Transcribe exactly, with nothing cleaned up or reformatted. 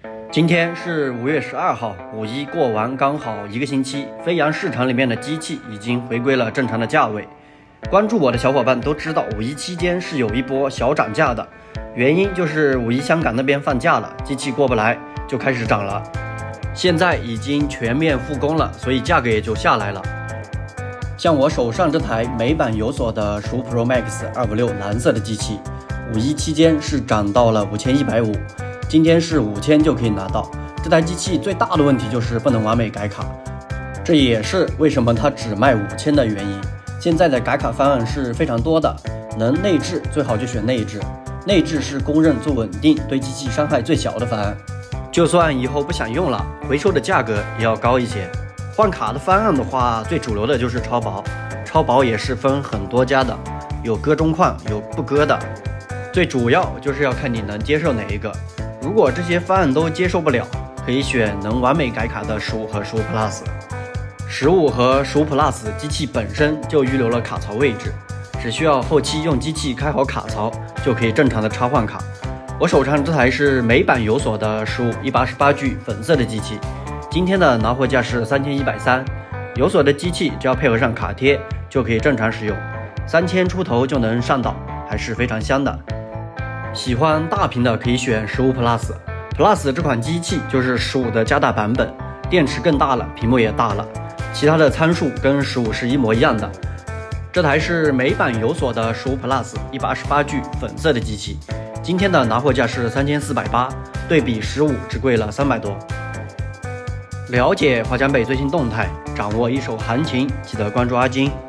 今天是五月十二号，五一过完刚好一个星期，飞扬市场里面的机器已经回归了正常的价位。关注我的小伙伴都知道，五一期间是有一波小涨价的，原因就是五一香港那边放假了，机器过不来就开始涨了。现在已经全面复工了，所以价格也就下来了。像我手上这台美版有锁的十五 Pro Max 二五六蓝色的机器，五一期间是涨到了五千一百五十，今天是五千就可以拿到。这台机器最大的问题就是不能完美改卡，这也是为什么它只卖五千的原因。现在的改卡方案是非常多的，能内置最好就选内置，内置是公认最稳定、对机器伤害最小的方案。就算以后不想用了，回收的价格也要高一些。换卡的方案的话，最主流的就是超薄，超薄也是分很多家的，有割中框，有不割的。最主要就是要看你能接受哪一个。如果这些方案都接受不了，可以选能完美改卡的十五和十五 Plus。十五和十五 Plus 机器本身就预留了卡槽位置，只需要后期用机器开好卡槽，就可以正常的插换卡。我手上这台是美版有锁的十五 一百二十八 G 粉色的机器，今天的拿货价是三千一百三十，有锁的机器只要配合上卡贴就可以正常使用，三千出头就能上岛，还是非常香的。喜欢大屏的可以选十五 Plus， Plus 这款机器就是十五的加大版本，电池更大了，屏幕也大了，其他的参数跟十五是一模一样的。这台是美版有锁的十五 Plus 一百二十八 G 粉色的机器，今天的拿货价是三千四百八十，对比十五只贵了三百多。了解华强北最新动态，掌握一手行情，记得关注阿金。